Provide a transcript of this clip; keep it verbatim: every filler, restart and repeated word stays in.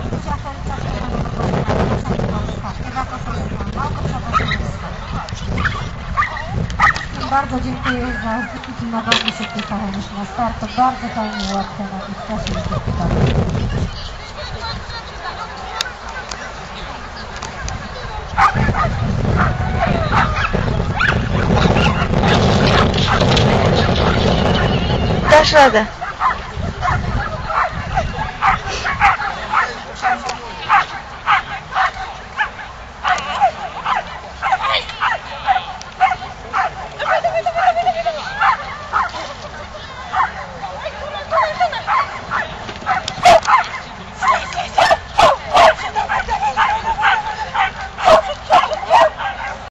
Bardzo dziękuję za nagody się pisałem już na start. To bardzo fajnie, łatwo na tych czasie się pytałem. Dasz radę.